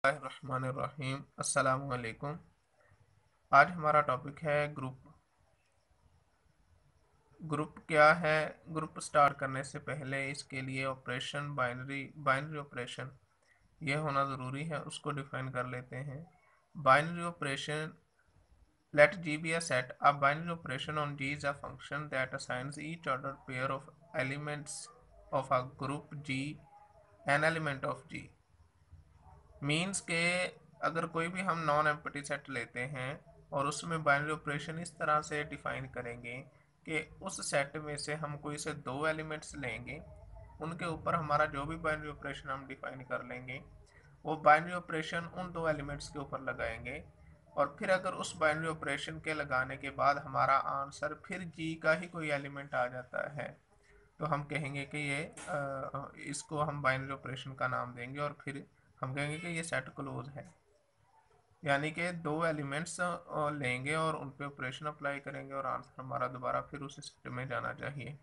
रहमानिर्रहीम। अस्सलामु अलैकुम। आज हमारा टॉपिक है ग्रुप। ग्रुप क्या है? ग्रुप स्टार्ट करने से पहले इसके लिए ऑपरेशन बाइनरी बाइनरी ऑपरेशन ये होना ज़रूरी है, उसको डिफाइन कर लेते हैं। Binary operation, let G be a set. A binary operation on G is a function that assigns each ordered pair of elements of a group G an element of G। Means के अगर कोई भी हम non empty set लेते हैं और उसमें binary operation इस तरह से डिफाइन करेंगे कि उस सेट में से हम कोई से दो एलिमेंट्स लेंगे, उनके ऊपर हमारा जो भी बाइनरी ऑपरेशन हम डिफाइन कर लेंगे वो बाइनरी ऑपरेशन उन दो एलिमेंट्स के ऊपर लगाएंगे। और फिर अगर उस बाइनरी ऑपरेशन के लगाने के बाद हमारा आंसर फिर जी का ही कोई एलिमेंट आ जाता है तो हम कहेंगे कि ये इसको हम बाइनरी ऑपरेशन का नाम देंगे और फिर हम कहेंगे कि ये सेट क्लोज है। यानी कि दो एलिमेंट्स लेंगे और उन पे ऑपरेशन अप्लाई करेंगे और आंसर हमारा दोबारा फिर उसी सेट में जाना चाहिए।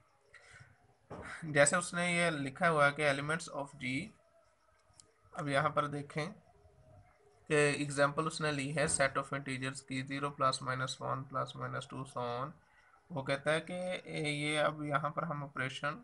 जैसे उसने ये लिखा हुआ है कि एलिमेंट्स ऑफ जी। अब यहाँ पर देखें कि एग्जांपल उसने ली है सेट ऑफ इंटीजर्स की 0 plus minus 1 plus minus 2 so on. वो कहता है कि ये अब यहाँ पर हम ऑपरेशन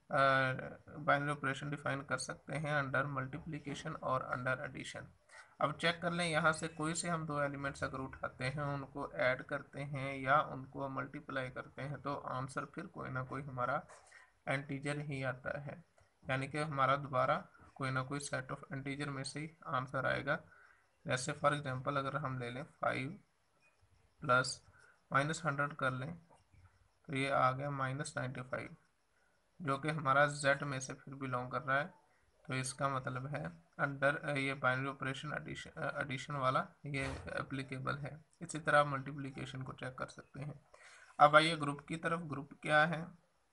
बाइनरी ऑपरेशन डिफाइन कर सकते हैं अंडर मल्टीप्लिकेशन और अंडर एडिशन। अब चेक कर लें, यहाँ से कोई से हम दो एलिमेंट्स अगर उठाते हैं, उनको ऐड करते हैं या उनको मल्टीप्लाई करते हैं तो आंसर फिर कोई ना कोई हमारा इंटीजर ही आता है। यानी कि हमारा दोबारा कोई ना कोई सेट ऑफ इंटीजर में से ही आंसर आएगा। जैसे फॉर एग्जांपल अगर हम ले लें 5 प्लस माइनस 100 कर लें तो ये आ गया -95, जो कि हमारा z में से फिर बिलोंग कर रहा है। तो इसका मतलब है अंडर ये बाइनरी ऑपरेशन एडिशन वाला ये एप्लीकेबल है। इसी तरह मल्टीप्लिकेशन को चेक कर सकते हैं। अब आइए ग्रुप की तरफ। ग्रुप क्या है?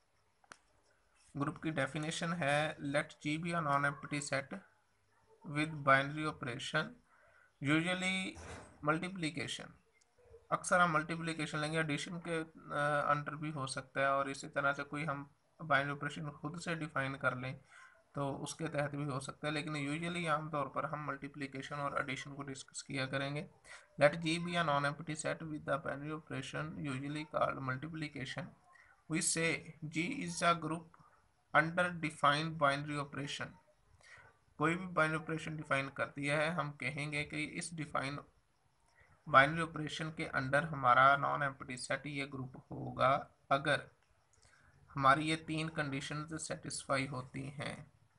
ग्रुप की डेफिनेशन है let G be a non empty set with binary operation usually multiplication. अक्सर हम मल्टीप्लिकेशन लेंगे, एडिशन के अंडर भी हो सकता है और इसी तरह से कोई हम बाइनरी ऑपरेशन खुद से डिफाइन कर लें तो उसके तहत भी हो सकता है, लेकिन यूजुअली आमतौर पर हम मल्टीप्लिकेशन और एडिशन को डिस्कस किया करेंगे। Let G be a non empty set with the binary operation usually called multiplication. We say G is a group under defined binary operation. कोई भी बाइनरी ऑपरेशन डिफाइन कर दिया है, हम कहेंगे कि इस डिफाइन बाइनरी ऑपरेशन के अंडर हमारा नॉन एम्प्टी सेट ये ग्रुप होगा अगर हमारी ये तीन कंडीशंस सेटिस्फाई होती हैं।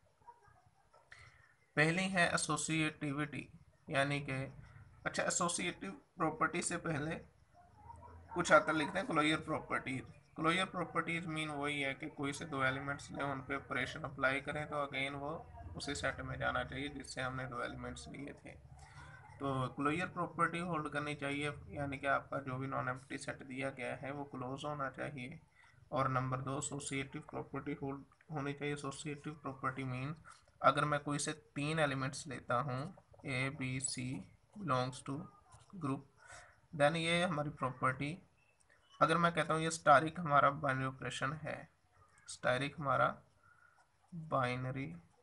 पहली है एसोसिएटिविटी, यानी कि अच्छा, एसोसिएटिव प्रॉपर्टी से पहले कुछ आता लिखते हैं closure properties. Closure properties mean वही है कि कोई से दो एलिमेंट्स लें, उन पे ऑपरेशन अप्लाई करें तो अगेन वो उसी सेट में जाना चाहिए जिससे हमने दो एलिमेंट्स लिए थे। तो क्लोजर प्रॉपर्टी होल्ड करनी चाहिए, यानी कि आपका जो भी नॉन एम्प्टी सेट दिया गया है वो क्लोज होना चाहिए। और नंबर दो, एसोसिएटिव प्रॉपर्टी होल्ड होनी चाहिए। एसोसिएटिव प्रॉपर्टी मीन अगर मैं कोई से तीन एलिमेंट्स लेता हूँ A B C belongs to group, then ये हमारी प्रॉपर्टी। अगर मैं कहता हूँ ये स्टारिक हमारा बाइनरी ऑपरेशन है, स्टारिक हमारा बाइनरी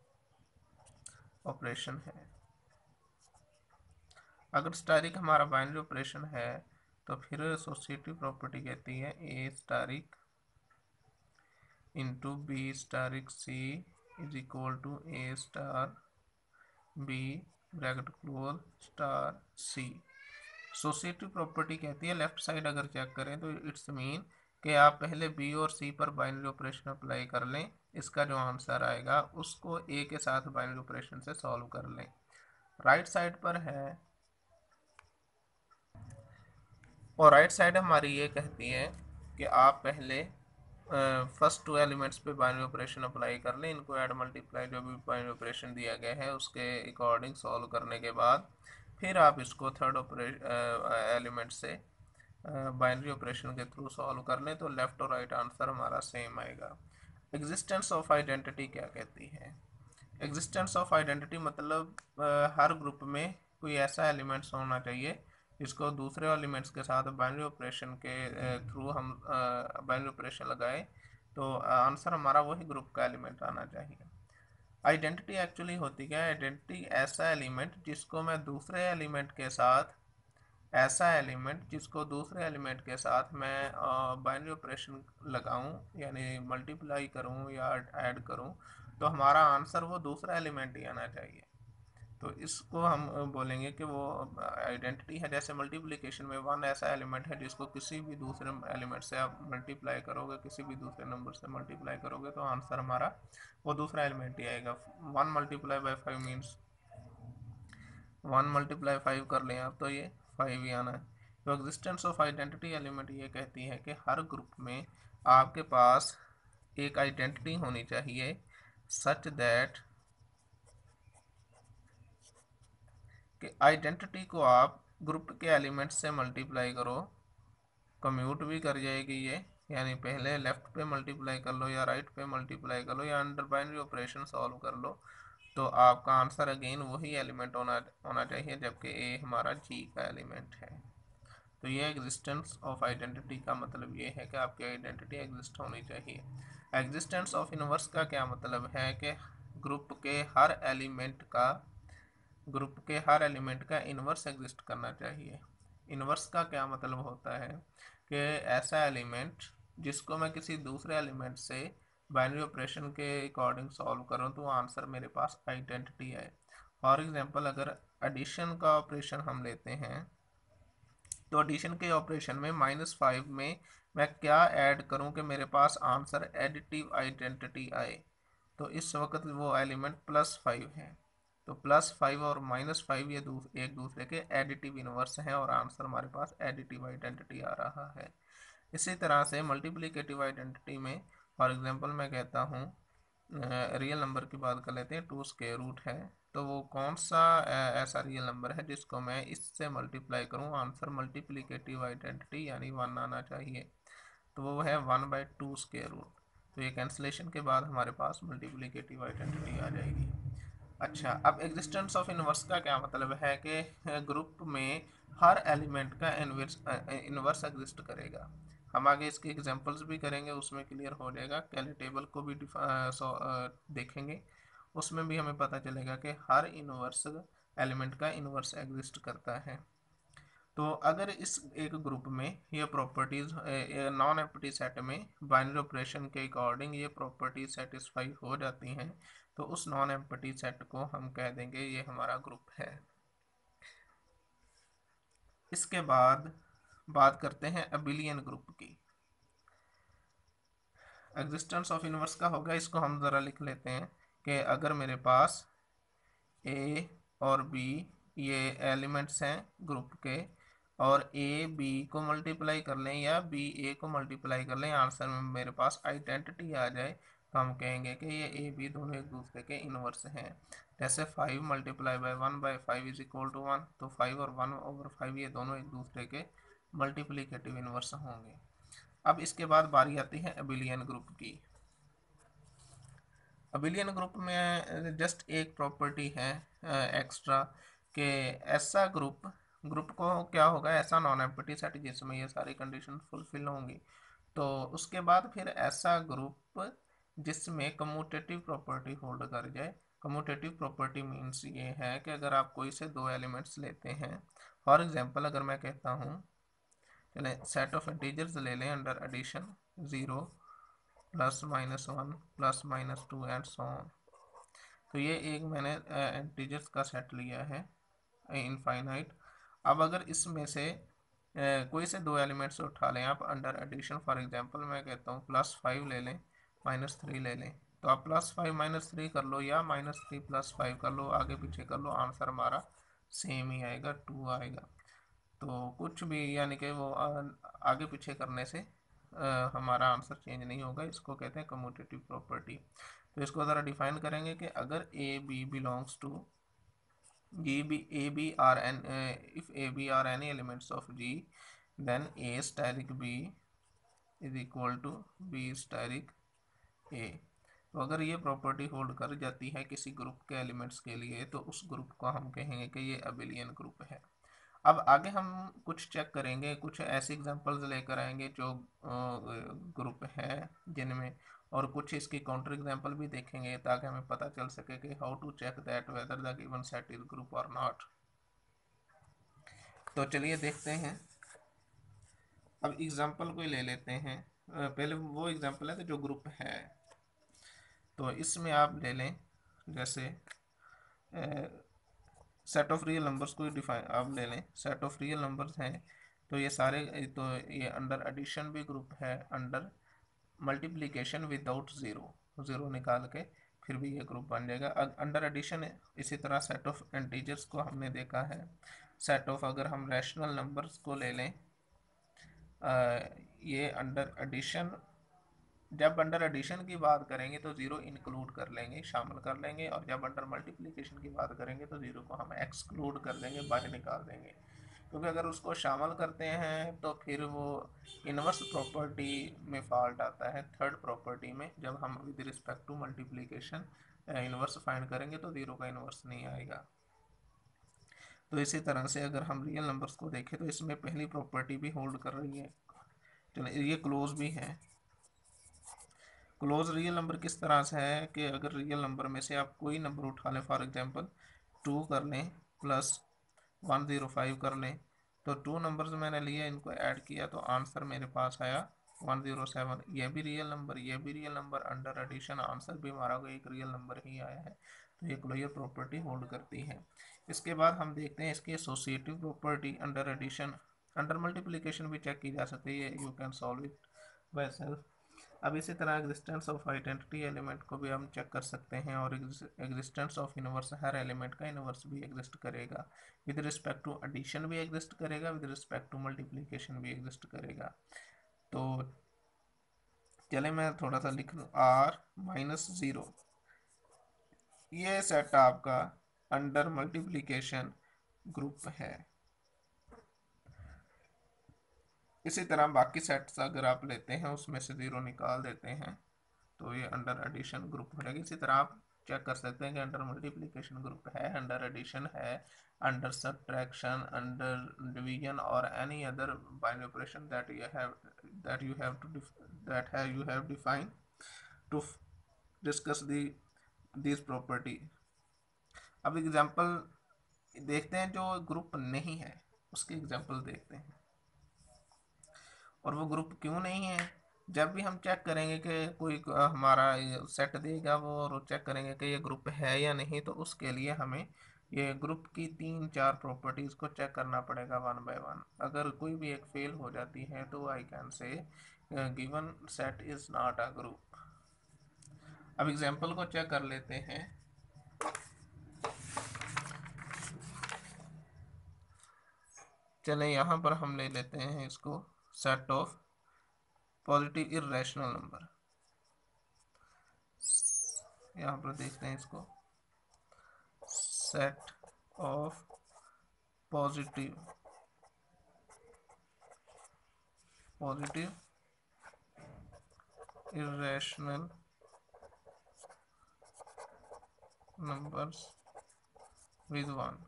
ऑपरेशन है, अगर स्टारिक हमारा बाइनरी ऑपरेशन है तो फिर एसोसिएटिव प्रॉपर्टी कहती है A asterisk into B asterisk C is equal to A star B bracket close star C. Associative property कहती है लेफ्ट साइड अगर चेक करें तो इट्स मीन कि आप पहले बी और सी पर बाइनरी ऑपरेशन अप्लाई कर लें, इसका जो आंसर आएगा उसको ए के साथ बाइनरी ऑपरेशन से सॉल्व कर लें। राइट साइड पर है और राइट साइड हमारी ये कहती है कि आप पहले फर्स्ट टू एलिमेंट्स पे बाइनरी ऑपरेशन अप्लाई कर लें, इनको ऐड मल्टीप्लाई जो भी बाइनरी ऑपरेशन दिया गया है उसके अकॉर्डिंग सॉल्व करने के बाद फिर आप इसको थर्ड एलिमेंट से बाइनरी ऑपरेशन के थ्रू सॉल्व कर लें तो लेफ्ट और राइट आंसर हमारा सेम आएगा। एग्जिस्टेंस ऑफ आइडेंटिटी क्या कहती है? एग्जिस्टेंस ऑफ आइडेंटिटी मतलब हर ग्रुप में कोई ऐसा एलिमेंट्स होना चाहिए जिसको दूसरे एलिमेंट्स के साथ बाइनरी ऑपरेशन के थ्रू हम बाइनरी ऑपरेशन लगाए तो आंसर हमारा वही ग्रुप का एलिमेंट आना चाहिए। आइडेंटिटी एक्चुअली होती क्या है? आइडेंटिटी ऐसा एलिमेंट जिसको मैं दूसरे एलिमेंट के साथ, ऐसा एलिमेंट जिसको दूसरे एलिमेंट के साथ मैं बाइनरी ऑपरेशन लगाऊं, यानी मल्टीप्लाई करूं या ऐड करूं, तो हमारा आंसर वो दूसरा एलिमेंट ही आना चाहिए। तो इसको हम बोलेंगे कि वो आइडेंटिटी है। जैसे मल्टीप्लिकेशन में वन ऐसा एलिमेंट है जिसको किसी भी दूसरे एलिमेंट से आप मल्टीप्लाई करोगे, किसी भी दूसरे नंबर से मल्टीप्लाई करोगे, तो आंसर हमारा वो दूसरा एलिमेंट ही आएगा। 1 × 5 मीन्स 1 × 5 कर लें आप, तो ये 5 ही आना है। तो एग्जिस्टेंस ऑफ आइडेंटिटी एलिमेंट ये कहती है कि हर ग्रुप में आपके पास एक आइडेंटिटी होनी चाहिए सच दैट कि आइडेंटिटी को आप ग्रुप के एलिमेंट से मल्टीप्लाई करो, कम्यूट भी कर जाएगी ये, यानी पहले लेफ्ट पे मल्टीप्लाई कर लो या राइट पे मल्टीप्लाई कर लो या अंडर बाइनरी ऑपरेशन सॉल्व कर लो, तो आपका आंसर अगेन वही एलिमेंट होना होना चाहिए, जबकि ए हमारा जी का एलिमेंट है। तो ये एग्जिस्टेंस ऑफ आइडेंटिटी का मतलब ये है कि आपकी आइडेंटिटी एग्जिस्ट होनी चाहिए। एग्जिस्टेंस ऑफ इनवर्स का क्या मतलब है कि ग्रुप के हर एलिमेंट का इन्वर्स एग्जिस्ट करना चाहिए। इन्वर्स का क्या मतलब होता है कि ऐसा एलिमेंट जिसको मैं किसी दूसरे एलिमेंट से बाइनरी ऑपरेशन के अकॉर्डिंग सॉल्व करूं, तो आंसर मेरे पास आइडेंटिटी है। फॉर एग्जांपल अगर एडिशन का ऑपरेशन हम लेते हैं, तो एडिशन के ऑपरेशन में -5 में मैं क्या ऐड करूं कि मेरे पास आंसर एडिटिव आइडेंटिटी आए, तो इस वक्त वो एलिमेंट +5 है। तो +5 और -5 ये एक दूसरे के एडिटिव इनवर्स हैं और आंसर हमारे पास एडिटिव आइडेंटिटी आ रहा है। इसी तरह से मल्टीप्लिकेटिव आइडेंटिटी में फॉर एग्जांपल मैं कहता हूँ, रियल नंबर की बात कर लेते हैं, 2√, है, तो वो कौन सा ऐसा रियल नंबर है जिसको मैं इससे मल्टीप्लाई करूँ, आंसर मल्टीप्लिकेटिव आइडेंटिटी यानी 1 आना चाहिए, तो वो है 1/2√। तो ये कैंसिलेशन के बाद हमारे पास मल्टीप्लिकेटिव आइडेंटिटी आ जाएगी। अच्छा, अब एग्जिस्टेंस ऑफ इनवर्स का क्या मतलब है कि ग्रुप में हर एलिमेंट का इनवर्स एग्जिस्ट करेगा। हम आगे इसके एग्जांपल्स भी करेंगे, उसमें क्लियर हो जाएगा। कैली टेबल को भी देखेंगे, उसमें भी हमें पता चलेगा कि हर इनवर्स एलिमेंट का इनवर्स एग्जिस्ट करता है। तो अगर इस एक ग्रुप में ये प्रॉपर्टीज नॉन एम्प्टी सेट में बाइनरी ऑपरेशन के अकॉर्डिंग ये प्रॉपर्टीज सेटिस्फाई हो जाती हैं, तो उस नॉन एम्प्टी सेट को हम कह देंगे ये हमारा ग्रुप है। इसके बाद बात करते हैं अबिलियन ग्रुप की। एग्जिस्टेंस ऑफ इनवर्स का होगा, इसको हम ज़रा लिख लेते हैं कि अगर मेरे पास ए और बी ये एलिमेंट्स हैं ग्रुप के, और ए बी को मल्टीप्लाई कर लें या बी ए को मल्टीप्लाई कर लें, आंसर में मेरे पास आइडेंटिटी आ जाए, तो हम कहेंगे कि ये ए बी दोनों एक दूसरे के इनवर्स हैं। जैसे 5 × 1/5 = 1, तो 5 और 1/5 ये दोनों एक दूसरे के मल्टीप्लिकेटिव इनवर्स होंगे। अब इसके बाद बारी आती है अबिलियन ग्रुप की। अबिलियन ग्रुप में जस्ट एक प्रॉपर्टी है एक्स्ट्रा, कि ऐसा ग्रुप को क्या होगा, ऐसा नॉन एम्प्टी सेट जिसमें ये सारी कंडीशन फुलफिल होंगी। तो उसके बाद फिर ऐसा ग्रुप जिसमें कम्यूटेटिव प्रॉपर्टी होल्ड कर जाए। कम्यूटेटिव प्रॉपर्टी मीन्स ये है कि अगर आप कोई से दो एलिमेंट्स लेते हैं, फॉर एग्जांपल अगर मैं कहता हूँ, चलें सेट ऑफ इंटीजर्स ले लें under addition, 0 +-1 +-2 and so on. तो ये एक मैंने इंटीजर्स का सेट लिया है इनफाइनाइट। अब अगर इसमें से कोई से दो एलिमेंट्स उठा लें आप अंडर एडिशन, फॉर एग्जांपल मैं कहता हूँ +5 ले लें, -3 ले लें, तो आप +5 - 3 कर लो या -3 +5 कर लो, आगे पीछे कर लो, आंसर हमारा सेम ही आएगा, 2 आएगा। तो कुछ भी यानी कि वो आगे पीछे करने से हमारा आंसर चेंज नहीं होगा, इसको कहते हैं कम्यूटेटिव प्रॉपर्टी। तो इसको ज़रा डिफाइन करेंगे कि अगर A B belongs to A B are N, if A B are any elements of G, then A asterisk B is equal to B asterisk A. तो अगर ये प्रॉपर्टी होल्ड कर जाती है किसी ग्रुप के एलिमेंट्स के लिए, तो उस ग्रुप को हम कहेंगे कि ये अबिलियन ग्रुप है। अब आगे हम कुछ चेक करेंगे, कुछ ऐसे एग्जांपल्स लेकर आएंगे जो ग्रुप है जिनमें और कुछ इसकी काउंटर एग्जांपल भी देखेंगे ताकि हमें पता चल सके कि how to check that whether the given set is group और नॉट। तो चलिए देखते हैं। अब एग्जांपल कोई ले लेते हैं। पहले वो एग्जांपल है तो जो ग्रुप है, तो इसमें आप ले लें जैसे सेट ऑफ रियल नंबर्स को डिफाइन आप ले लें। सेट ऑफ रियल नंबर्स हैं तो ये सारे, तो ये अंडर एडिशन भी ग्रुप है, under multiplication without zero, zero निकाल के फिर भी ये ग्रुप बन जाएगा अंडर एडिशन है। इसी तरह सेट ऑफ इंटीजर्स को हमने देखा है। सेट ऑफ अगर हम रैशनल नंबर्स को ले लें, ये अंडर एडिशन, जब अंडर एडिशन की बात करेंगे तो ज़ीरो इंक्लूड कर लेंगे, शामिल कर लेंगे, और जब अंडर मल्टीप्लिकेशन की बात करेंगे तो ज़ीरो को हम एक्सक्लूड कर देंगे, बाहर निकाल देंगे। क्योंकि अगर उसको शामिल करते हैं तो फिर वो इनवर्स प्रॉपर्टी में फॉल्ट आता है। थर्ड प्रॉपर्टी में जब हम with respect to multiplication inverse find करेंगे तो ज़ीरो का इनवर्स नहीं आएगा। तो इसी तरह से अगर हम रियल नंबर्स को देखें तो इसमें पहली प्रॉपर्टी भी होल्ड कर रही है। चलो ये क्लोज भी है। क्लोज रियल नंबर किस तरह से है कि अगर रियल नंबर में से आप कोई नंबर उठा लें, फॉर एग्जांपल 2 कर लें प्लस 105 कर लें, तो 2 नंबर्स मैंने लिए, इनको ऐड किया तो आंसर मेरे पास आया 107। ये भी रियल नंबर, ये भी real number, under addition answer भी हमारा कोई एक रियल नंबर ही आया है। तो ये क्लोजर प्रॉपर्टी होल्ड करती है। इसके बाद हम देखते हैं इसकी associative property. Under addition, under multiplication भी चेक की जा सकती है, you can solve it by self. अब इसी तरह एग्जिस्टेंस ऑफ आइडेंटिटी एलिमेंट को भी हम चेक कर सकते हैं, और एग्जिस्टेंस ऑफ इनवर्स, हर एलिमेंट का इनवर्स भी एग्जिस्ट करेगा। विद रिस्पेक्ट टू एडिशन भी एग्जिस्ट करेगा, विद रिस्पेक्ट टू मल्टीप्लिकेशन भी एग्जिस्ट करेगा। तो चले मैं थोड़ा सा लिख लूँ, R-0, ये सेट आपका अंडर मल्टीप्लिकेशन ग्रुप है। इसी तरह बाकी सेट्स अगर आप लेते हैं उसमें से ज़ीरो निकाल देते हैं तो ये अंडर एडिशन ग्रुप हो जाएगा। इसी तरह आप चेक कर सकते हैं कि अंडर मल्टीप्लिकेशन ग्रुप है, अंडर एडिशन है, अंडर सब्ट्रैक्शन, अंडर डिवीजन और any other binary operation that you have defined to discuss this property. अब एग्जांपल देखते हैं जो ग्रुप नहीं है उसके एग्जांपल देखते हैं। और वो ग्रुप क्यों नहीं है, जब भी हम चेक करेंगे कि कोई हमारा सेट देगा वो, और चेक करेंगे कि ये ग्रुप है या नहीं, तो उसके लिए हमें ये ग्रुप की 3-4 प्रॉपर्टीज़ को चेक करना पड़ेगा वन बाय वन। अगर कोई भी एक फेल हो जाती है तो I can say given set is not a group. अब एग्जांपल को चेक कर लेते हैं। चले यहाँ पर हम ले लेते हैं इसको, set of positive irrational number. यहाँ पर देखते हैं इसको, set of positive irrational numbers with 1।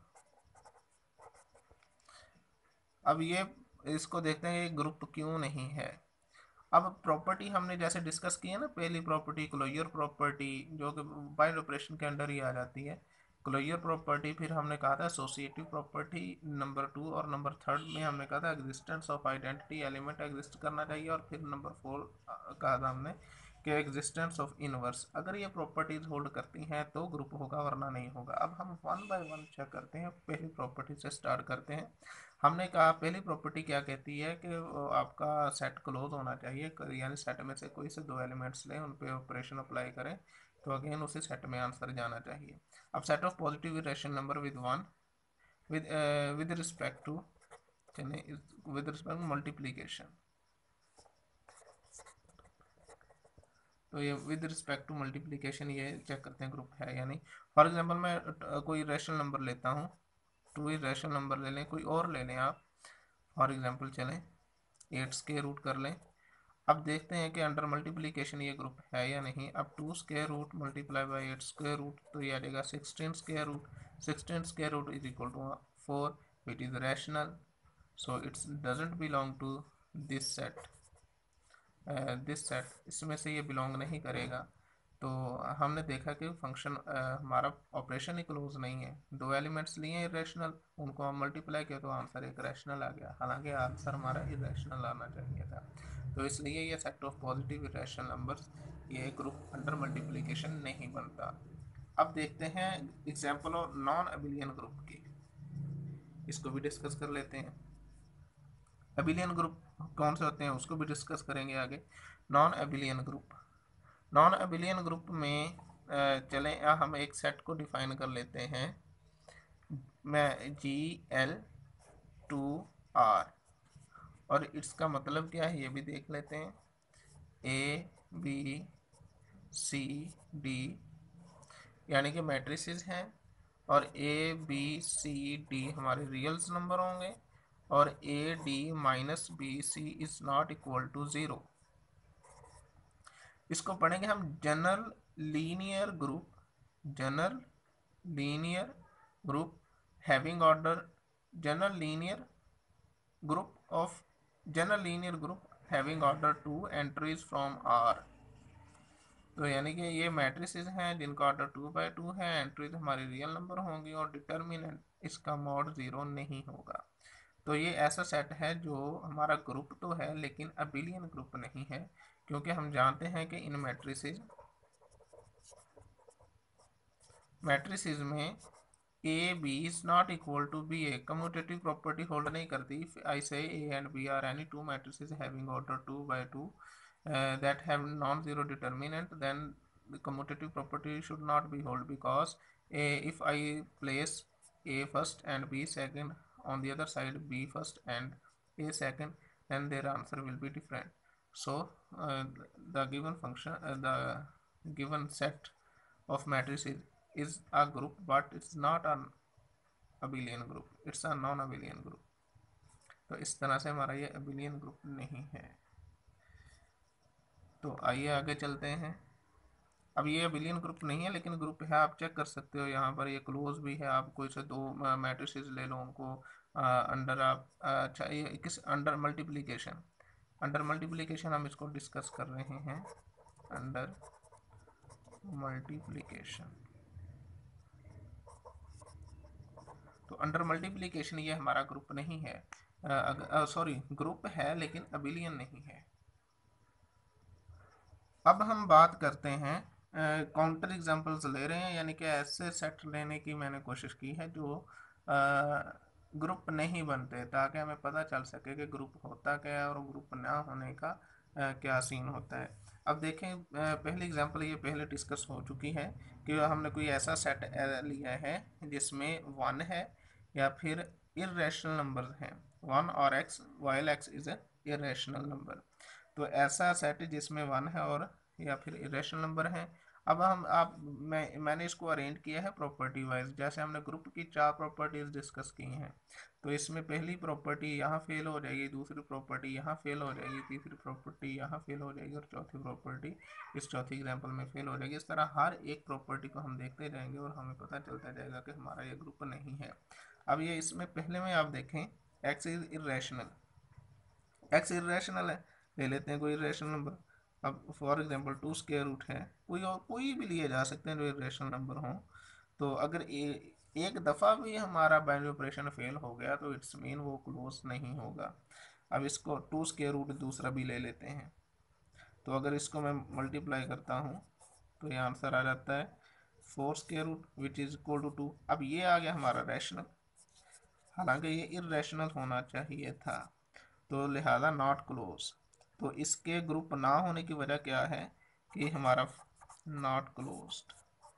अब ये इसको देखते हैं ये ग्रुप क्यों नहीं है। अब प्रॉपर्टी हमने जैसे डिस्कस की है ना, पहली प्रॉपर्टी क्लोजर प्रॉपर्टी, जो कि बाइनरी ऑपरेशन के अंडर ही आ जाती है। क्लोजर प्रॉपर्टी, फिर हमने कहा था एसोसिएटिव प्रॉपर्टी नंबर 2, और नंबर 3 में हमने कहा था existence of identity element exist करना चाहिए, और फिर नंबर 4 कहा था हमने कि एग्जिस्टेंस ऑफ इनवर्स। अगर ये प्रॉपर्टीज होल्ड करती हैं तो ग्रुप होगा, वरना नहीं होगा। अब हम वन बाय वन चेक करते हैं, पहली प्रॉपर्टी से स्टार्ट करते हैं। हमने कहा पहली प्रॉपर्टी क्या कहती है कि आपका सेट क्लोज होना चाहिए, यानी सेट में से कोई से 2 एलिमेंट्स लें, उन पे ऑपरेशन अप्लाई करें तो अगेन उसी सेट में आंसर जाना चाहिए। अब set of positive irrational number with 1 with respect to, चलिए विद रिस्पेक्ट मल्टीप्लीकेशन, तो ये विद रिस्पेक्ट टू मल्टीप्लीकेशन ये चेक करते हैं ग्रुप है या नहीं। फॉर एग्जांपल मैं कोई रैशनल नंबर लेता हूँ, 2 रैशनल नंबर ले लें, कोई और ले लें आप, फॉर एग्जांपल चलें 8 स्क्वायर रूट कर लें। अब देखते हैं कि अंडर मल्टीप्लिकेशन ये ग्रुप है या नहीं। अब 2 square root multiply by 8 square root, तो ये आ जाएगा 16 square root. 16 square root is equal to 4, it is rational, so it's doesn't belong to this set. This set, इसमें से ये बिलोंग नहीं करेगा। तो हमने देखा कि फंक्शन हमारा ऑपरेशन ही क्लोज नहीं है। दो एलिमेंट्स लिए इरेशनल, उनको हम मल्टीप्लाई किया तो आंसर एक रैशनल आ गया, हालांकि आंसर हमारा इरेशनल आना चाहिए था। तो इसलिए ये set of positive irrational numbers, ये ग्रुप अंडर मल्टीप्लिकेशन नहीं बनता। अब देखते हैं example of non abelian group की, इसको भी डिस्कस कर लेते हैं। अबिलियन ग्रुप कौन से होते हैं उसको भी डिस्कस करेंगे आगे। Non abelian group, non abelian group में चलें हम एक सेट को डिफाइन कर लेते हैं, मैं GL2R, और इसका मतलब क्या है ये भी देख लेते हैं। ABCD यानी कि मैट्रिसेस हैं, और ABCD हमारे रियल्स नंबर होंगे, और AD minus BC is not equal to 0। इसको पढ़ेंगे हम general linear group, general linear group having order, general linear group of general linear group having order 2 entries from R। तो यानी कि ये मैट्रिसेस हैं जिनका ऑर्डर 2 by 2 है, एंट्रीज हमारी रियल नंबर होंगी, और डिटर्मिनेंट इसका मॉड 0 नहीं होगा। तो ये ऐसा सेट है जो हमारा ग्रुप तो है लेकिन अबिलियन ग्रुप नहीं है, क्योंकि हम जानते हैं कि इन मैट्रिसेस में A B is not equal to B A, commutative property hold नहीं करती। I say A and B are any two matrices having order 2 by 2 that have non-zero determinant, then the commutative property should not be hold, because if I place a first and b second, on the other side b first and a second, then their answer will be different. So the given function, the given set of matrices is a group, but it's not an abelian group, it's a non-abelian group। तो इस तरह से हमारा ये abelian group नहीं है। तो आइए आगे चलते हैं। अब ये अबिलियन ग्रुप नहीं है लेकिन ग्रुप है, आप चेक कर सकते हो यहाँ पर, ये क्लोज भी है। आप कोई से दो मैट्रिसेस ले लो, उनको अंडर आप अच्छा ये किस अंडर मल्टीप्लिकेशन, अंडर मल्टीप्लिकेशन हम इसको डिस्कस कर रहे हैं। अंडर मल्टीप्लिकेशन, तो अंडर मल्टीप्लिकेशन ये हमारा ग्रुप नहीं है, सॉरी ग्रुप है लेकिन अबिलियन नहीं है। अब हम बात करते हैं, काउंटर एग्जांपल्स ले रहे हैं, यानी कि ऐसे सेट लेने की मैंने कोशिश की है जो ग्रुप नहीं बनते, ताकि हमें पता चल सके कि ग्रुप होता क्या है और ग्रुप ना होने का क्या सीन होता है। अब देखें, पहली एग्जांपल ये पहले डिस्कस हो चुकी है कि हमने कोई ऐसा सेट लिया है जिसमें 1 है या फिर इरेशनल नंबर हैं, 1 और x, while x is a irrational number. तो ऐसा सेट जिसमें 1 है और या फिर इरेशनल नंबर है। अब हम आप मैंने इसको अरेंज किया है प्रॉपर्टी वाइज, जैसे हमने ग्रुप की 4 प्रॉपर्टीज डिस्कस की हैं। तो इसमें पहली प्रॉपर्टी यहाँ फेल हो जाएगी, दूसरी प्रॉपर्टी यहाँ फेल हो जाएगी, तीसरी प्रॉपर्टी यहाँ फेल हो जाएगी, और चौथी प्रॉपर्टी इस चौथी एग्जाम्पल में फेल हो जाएगी। इस तरह हर एक प्रॉपर्टी को हम देखते जाएंगे और हमें पता चलता जाएगा कि हमारा ये ग्रुप नहीं है। अब ये इसमें पहले में आप देखें, X is irrational, X irrational है, ले लेते हैं कोई इरेशनल नंबर। अब फॉर एग्जांपल 2 स्क्वायर रूट है, कोई और कोई भी लिए जा सकते हैं जो इरेशनल नंबर हो। तो अगर एक दफ़ा भी हमारा बाइनरी ऑपरेशन फेल हो गया तो इट्स मीन वो क्लोज नहीं होगा। अब इसको 2 स्क्वायर रूट दूसरा भी ले लेते हैं, तो अगर इसको मैं मल्टीप्लाई करता हूँ तो ये आंसर आ जाता है 4 square root which is equal to 2। अब ये आ गया हमारा रैशनल, हालांकि ये इरेशनल होना चाहिए था, तो लिहाजा नॉट क्लोज। तो इसके ग्रुप ना होने की वजह क्या है कि हमारा नॉट क्लोज्ड,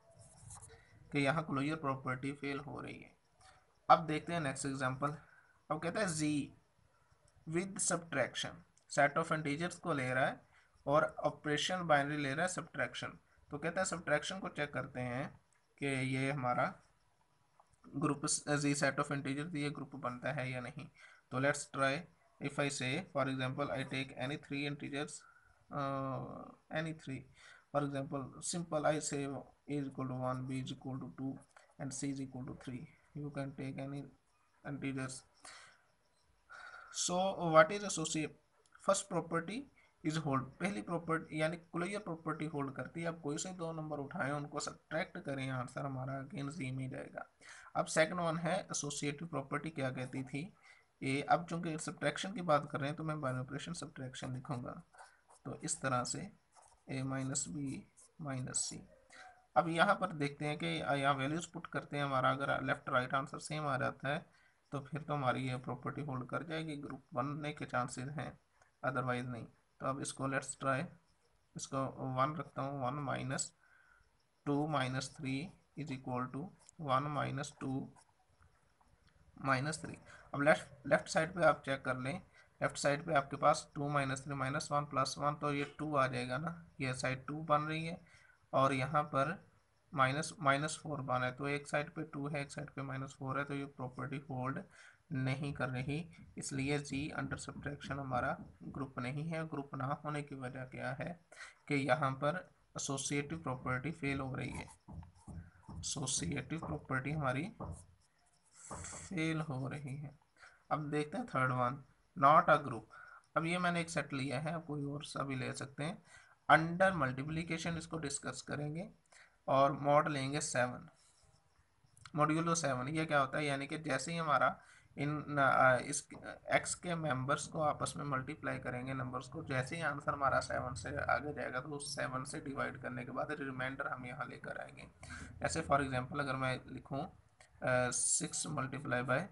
कि यहाँ क्लोजर प्रॉपर्टी फेल हो रही है। अब देखते हैं नेक्स्ट एग्जांपल। अब कहता है z with subtraction, set of integers को ले रहा है और ऑपरेशन बाइनरी ले रहा है सब्ट्रैक्शन। तो कहता है सब्ट्रैक्शन को चेक करते हैं कि ये हमारा group z set of integers ये ग्रुप बनता है या नहीं। तो let's try, if I say for example I take any three integers, any three, for example simple I say a is equal to 1, b is equal to 2 and c is equal to 3, you can take any integers। So what is associate, first property is hold, पहली property यानी closure property hold करती है। अब कोई से दो number उठाएं, उनको सब्ट्रैक्ट करें, आंसर हमारा अगेन जी में जाएगा। अब सेकंड वन है एसोसिएटिव प्रॉपर्टी, क्या कहती थी ये। अब चूंकि सब्ट्रैक्शन की बात कर रहे हैं तो मैं बाइनरी ऑपरेशन सब्ट्रैक्शन लिखूंगा, तो इस तरह से a minus B minus C. अब यहाँ पर देखते हैं कि यहाँ वैल्यूज पुट करते हैं, हमारा अगर लेफ्ट राइट आंसर सेम आ जाता है तो फिर तो हमारी ये प्रॉपर्टी होल्ड कर जाएगी, ग्रुप बनने के चांसेस हैं, अदरवाइज नहीं। तो अब इसको लेट्स ट्राई, इसको 1 रखता हूँ, 1 minus 2 minus 3 is equal to 1 minus 2 minus 3। अब लेफ्ट साइड पे आप चेक कर लें, लेफ्ट साइड पे आपके पास 2 माइनस 3 माइनस 1 प्लस 1, तो ये 2 आ जाएगा ना, ये साइड 2 बन रही है, और यहाँ पर माइनस माइनस 4 बना है, तो एक साइड पे 2 है, एक साइड पे माइनस 4 है, तो ये प्रॉपर्टी होल्ड नहीं कर रही, इसलिए जी अंडर सब्ट्रैक्शन हमारा ग्रुप नहीं है। ग्रुप ना होने की वजह क्या है कि यहाँ पर एसोसिएटिव प्रॉपर्टी फेल हो रही है, एसोसिएटिव प्रॉपर्टी हमारी फेल हो रही है। अब देखते हैं third one, not a group. अब ये मैंने एक सेट लिया है, आप कोई और सा भी ले सकते हैं। अंडर मल्टीप्लिकेशन इसको डिस्कस करेंगे, और मॉड लेंगे 7, मॉड्यूलो 7। ये क्या होता है, यानी कि जैसे ही हमारा इस एक्स के मेंबर्स को आपस में मल्टीप्लाई करेंगे नंबर्स को, जैसे ही आंसर हमारा 7 से आगे जाएगा तो उस 7 से डिवाइड करने के बाद रिमाइंडर हम यहाँ लेकर आएंगे। जैसे फॉर एग्जांपल अगर मैं लिखूँ 6 मल्टीप्लाई बाय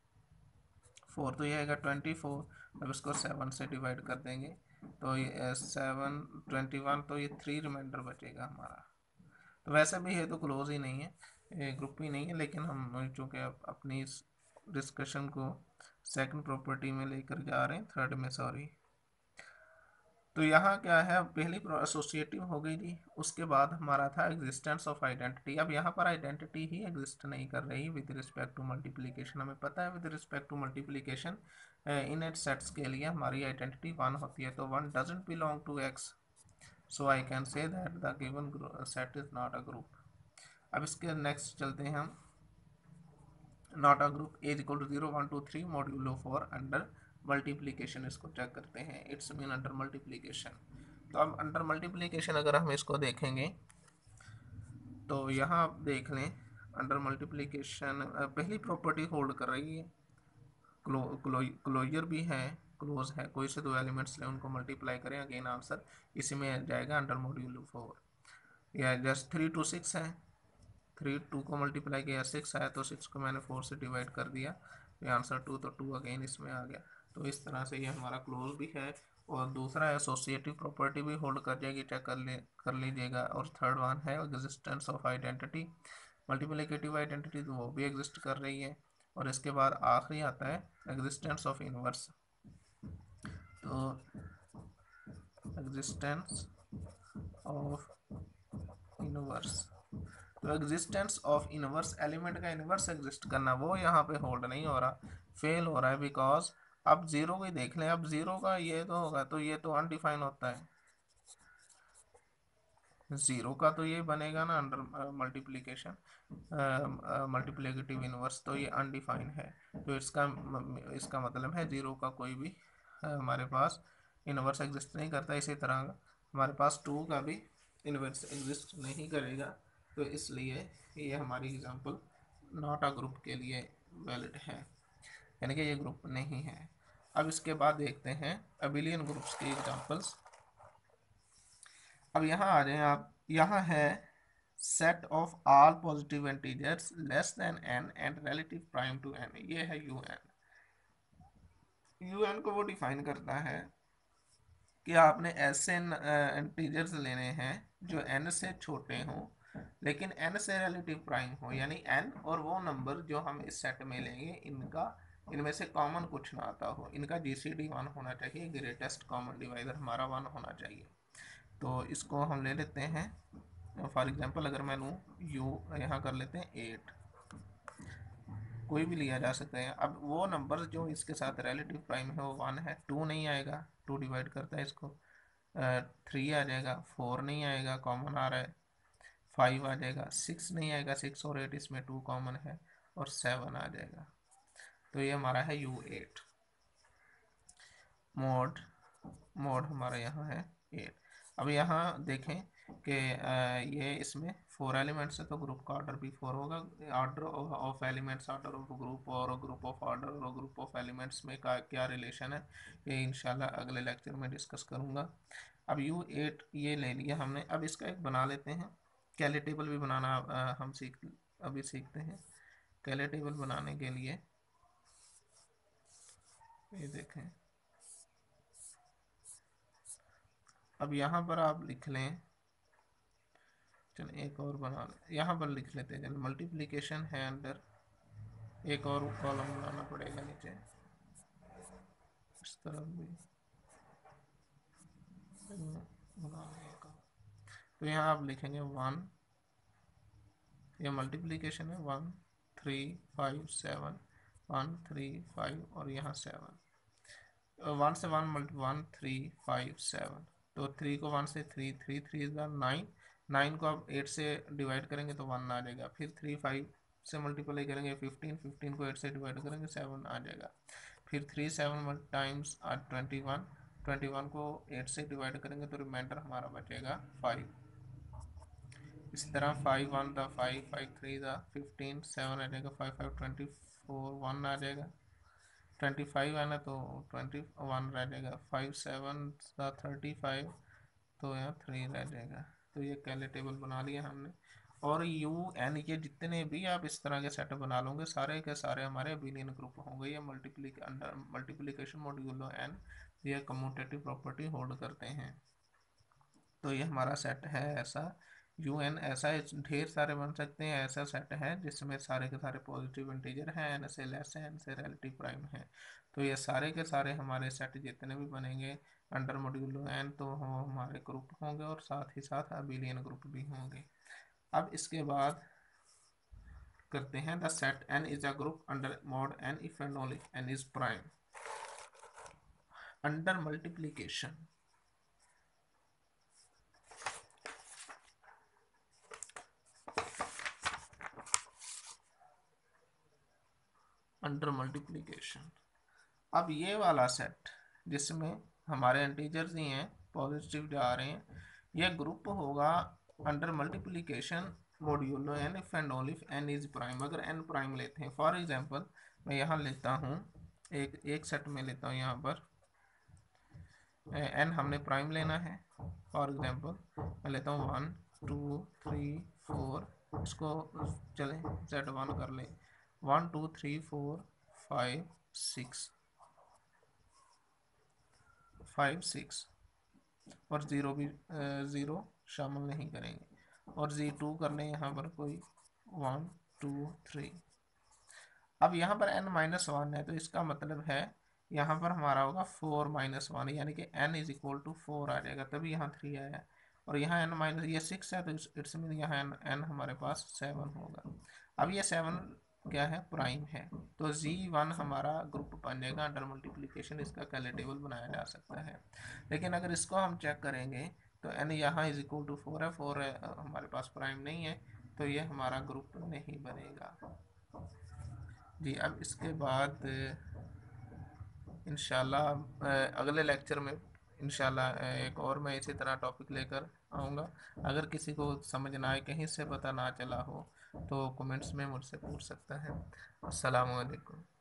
4, तो ये आएगा 24। अब इसको 7 से डिवाइड कर देंगे तो ये 7 21, तो ये 3 रिमाइंडर बचेगा हमारा। तो वैसे भी ये तो क्लोज ही नहीं है, ये ग्रुप ही नहीं है, लेकिन हम चूँकि अपनी इस डिस्कशन को सेकंड प्रॉपर्टी में लेकर जा रहे हैं, थर्ड में सॉरी। तो यहाँ क्या है, पहली एसोसिएटिव हो गई थी, उसके बाद हमारा था एग्जिस्टेंस ऑफ आइडेंटिटी। अब यहाँ पर आइडेंटिटी ही एग्जिस्ट नहीं कर रही विद रिस्पेक्ट टू मल्टीप्लिकेशन। हमें पता है विद रिस्पेक्ट टू मल्टीप्लिकेशन इन एट सेट्स के लिए हमारी आइडेंटिटी 1 होती है, तो 1 doesn't belong to X, so I can say that the given set is not a group. अब इसके नेक्स्ट चलते हैं हम, not a group as equal to 0 1 2 3 modulo 4 under multiplication, इसको चेक करते हैं, इट्स मीन अंडर मल्टीप्लीकेशन। तो अब अंडर मल्टीप्लीकेशन अगर हम इसको देखेंगे तो यहाँ आप देख लें, अंडर मल्टीप्लीकेशन पहली प्रॉपर्टी होल्ड कर रही है, क्लोजर भी है, क्लोज है, कोई से दो एलिमेंट्स लें उनको मल्टीप्लाई करें, अगेन आंसर इसी में जाएगा अंडर मॉड्यूलो 4। या जस्ट 3 to 6 है, 3 2 को मल्टीप्लाई किया 6 आया, तो 6 को मैंने 4 से डिवाइड कर दिया, तो आंसर 2, तो 2 अगेन इसमें आ गया। तो इस तरह से ये हमारा क्लोज भी है, और दूसरा एसोसिएटिव प्रॉपर्टी भी होल्ड कर जाएगी, चेक कर लीजिएगा। और थर्ड वन है existence of identity, multiplicative identity तो वो भी एग्जिस्ट कर रही है। और इसके बाद आखिरी आता है एग्जिस्टेंस ऑफ इनवर्स, तो एग्जिस्टेंस ऑफ इनवर्स, तो एग्जिस्टेंस ऑफ इनवर्स, एलिमेंट का इनवर्स एग्जिस्ट करना, वो यहाँ पे होल्ड नहीं हो रहा, फेल हो रहा है, बिकॉज अब जीरो को देख लें, अब जीरो का ये तो होगा, तो ये तो अनडिफाइन होता है, जीरो का तो ये बनेगा ना अंडर मल्टीप्लिकेशन, मल्टीप्लिकेटिव इनवर्स, तो ये अनडिफाइन है, तो इसका मतलब है जीरो का कोई भी हमारे पास इनवर्स एग्जिस्ट नहीं करता। इसी तरह हमारे पास 2 का भी इनवर्स एग्जिस्ट नहीं करेगा, तो इसलिए ये हमारी एग्जांपल नॉट अ ग्रुप के लिए वैलिड है, यानी कि ये ग्रुप नहीं है। अब इसके बाद देखते हैं अबिलियन ग्रुप्स की एग्जांपल्स। अब यहाँ आ जाए आप, यहाँ है set of all positive integers less than n and relative prime to n, ये है un। un को वो डिफाइन करता है कि आपने ऐसे इंटीजर्स लेने हैं जो n से छोटे हों लेकिन n से रिलेटिव प्राइम हो, यानी n और वो नंबर जो हम इस सेट में लेंगे इनमें से कॉमन कुछ ना आता हो, इनका जीसीडी 1 होना चाहिए, ग्रेटेस्ट कॉमन डिवाइजर हमारा 1 होना चाहिए। तो इसको हम ले लेते हैं, फॉर एग्जांपल अगर मैं लूँ u, यहाँ कर लेते हैं 8, कोई भी लिया जा सकता है। अब वो नंबर जो इसके साथ रिलेटिव प्राइम है वो 1 है, 2 नहीं आएगा, 2 डिवाइड करता है इसको, 3 आ जाएगा, 4 नहीं आएगा, कॉमन आ रहा है, 5 आ जाएगा, 6 नहीं आएगा, 6 और 8 इसमें 2 कॉमन है, और 7 आ जाएगा। तो ये हमारा है u8। मोड मोड हमारा यहाँ है 8। अब यहाँ देखें कि ये इसमें 4 एलिमेंट्स है तो ग्रुप का ऑर्डर भी 4 होगा। Order of elements, order of group और ग्रुप ऑफ ऑर्डर और ग्रुप ऑफ एलिमेंट्स में का क्या रिलेशन है, ये इंशाल्लाह अगले लेक्चर में डिस्कस करूँगा। अब U8 ये ले लिया हमने, अब इसका एक बना लेते हैं। कैले टेबल भी बनाना हम अभी सीखते हैं। कैले टेबल बनाने के लिए ये देखें, अब यहाँ पर आप लिख लें, चलिए एक और बना लें, यहाँ पर लिख लेते हैं। चलिए मल्टीप्लिकेशन है अंडर, एक और कॉलम बनाना पड़ेगा नीचे, इस तरफ भी बना लेगा। तो यहाँ आप लिखेंगे 1, ये मल्टीप्लिकेशन है 1 3 5 7, 1 3 5 और यहाँ 7। 1 से 1 मल्टी 1 3 5 7, तो 3 को 1 से 3, 3 3 इज 9, 9 को आप 8 से डिवाइड करेंगे तो 1 आ जाएगा। फिर 3 5 से मल्टीप्लाई करेंगे 15, 15 को 8 से डिवाइड करेंगे 7 आ जाएगा। फिर 3 7 टाइम्स 21, 21 को 8 से डिवाइड करेंगे तो रिमाइंडर हमारा बचेगा 5। इसी तरह 5 1 था 5, 5 3 था 15, 7 आ जाएगा, 5 5 24, 1 आ जाएगा। 25 है ना तो 21 रह जाएगा, 5 7 का 35, तो यहाँ 3 रह जाएगा। तो ये कैले टेबल बना लिया हमने। और यू एन ये जितने भी आप इस तरह के सेट बना लोगे सारे के सारे हमारे अबेलियन ग्रुप होंगे। ये अंडर मल्टीप्लिकेशन मॉड्यूलो एन ये कम्यूटेटिव प्रॉपर्टी होल्ड करते हैं। तो ये हमारा सेट है ऐसा, यू एन ऐसा ढेर सारे बन सकते हैं। ऐसा सेट है जिसमें सारे के सारे पॉजिटिव इंटीजर हैं, एन से लेस है, एन से रिलेटिव प्राइम है। तो ये सारे के सारे हमारे सेट जितने भी बनेंगे अंडर मॉड्यूलो एन तो हमारे ग्रुप होंगे और साथ ही साथ अबेलियन ग्रुप भी होंगे। अब इसके बाद करते हैं the set N is a group under mod N if and only N is prime. Under multiplication, under multiplication, अब ये वाला सेट जिसमें हमारे इंटीजर्स ही हैं, पॉजिटिव जा रहे हैं, यह ग्रुप होगा under multiplication modulo N if and only if N is prime. अगर एन प्राइम लेते हैं, फॉर एग्जांपल मैं यहाँ लेता हूँ एक सेट में लेता हूँ, यहाँ पर एन हमने प्राइम लेना है। फॉर एग्जांपल मैं लेता हूँ 1 2 3 4, इसको चले सेट 1 कर ले, 1 2 3 4 5 6 5 6 और ज़ीरो भी ज़ीरो शामिल नहीं करेंगे, और Z2 कर लें यहाँ पर कोई 1 2 3। अब यहाँ पर n-1 है तो इसका मतलब है यहाँ पर हमारा होगा 4-1, यानी कि n इज इक्वल टू 4 आ जाएगा, तभी यहाँ 3 आया। और यहाँ ये 6 है तो इट्स मीन यहाँ n हमारे पास 7 होगा। अब ये 7 क्या है, प्राइम है, तो Z1 हमारा ग्रुप बन जाएगा अंडर मल्टीप्लिकेशन। इसका कैले टेबल बनाया जा सकता है। लेकिन अगर इसको हम चेक करेंगे तो n यहाँ इज इक्वल टू 4 है, 4 हमारे पास प्राइम नहीं है, तो ये हमारा ग्रुप नहीं बनेगा जी। अब इसके बाद इंशाल्लाह अगले लेक्चर में इंशाल्लाह एक और मैं इसी तरह टॉपिक लेकर आऊँगा। अगर किसी को समझ ना आए, कहीं से पता ना चला हो, तो कमेंट्स में मुझसे पूछ सकता है। अस्सलामु अलैकुम।